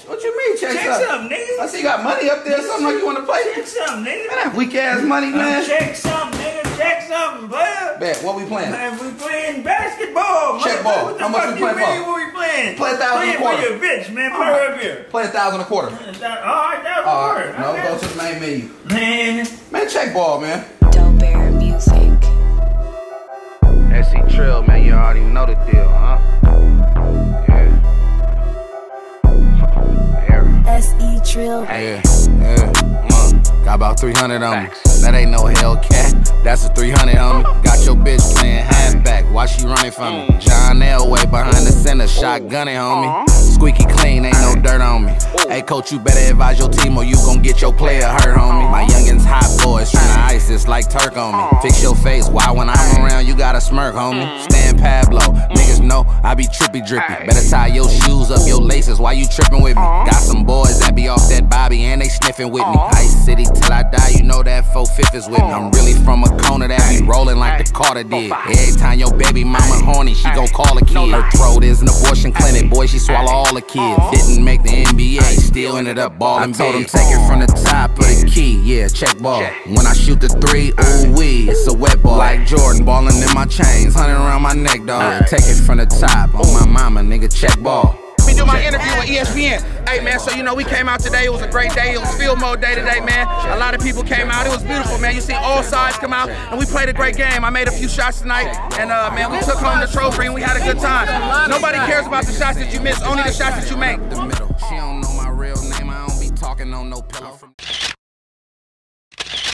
What you mean, check something, nigga? I see you got money up there, something like you want to play. Check something, nigga. Man, that weak ass money, man. Check something, nigga. Check something, player. Bet, what we playing? Man, we playing basketball. Check ball. How much we playing for? What we playing? Play 1,000 a quarter. Play for your bitch, man. Play right here. Play 1,000 a quarter. All right, that's a quarter. No, go to the main menu. Man, check ball, man. Dope Bear Music. SC Trill, man, you already know the deal, huh? Yeah. SE Trill. Yeah. Got about 300 on me. That ain't no Hellcat, that's a 300 on me. Got your bitch playing halfback, why she running from me? John Elway behind the center, shotgunning, homie. Squeaky clean, ain't no dirt on me. Hey coach, you better advise your team or you gon' get your player hurt, homie. My youngins hot boys tryna ice this like Turk on me. Fix your face, why when I'm around you gotta smirk, homie? Stan Pablo, niggas know I be trippy drippy. Better tie your shoes up, your laces, why you trippin' with me? Got some boys that be off that Bobby and they sniffin' with me. Ice City till I die, you know that 4/5 is with me. I'm really from a corner that be rollin' like the Carter did. Every time your baby mama horny, she gon' call a kid. Her throat is an abortion clinic, boy, she swallow all the kids. Didn't make the NBA, still ended up ballin'. I told him take it from the top of the key, yeah, check ball. When I shoot the three, ooh wee, it's a wet ball. Like Jordan ballin' in my chains, 100 around my neck, dog. Take it from the top, on my mama, nigga, check ball. We do my interview with ESPN. Hey man, so you know we came out today. It was a great day. It was field mode day today, man. A lot of people came out. It was beautiful, man. You see all sides come out, and we played a great game. I made a few shots tonight, and man, we took home the trophy and we had a good time. Nobody cares about the shots that you miss, only the shots that you make. She don't know my real name. I don't be talking on no pillow.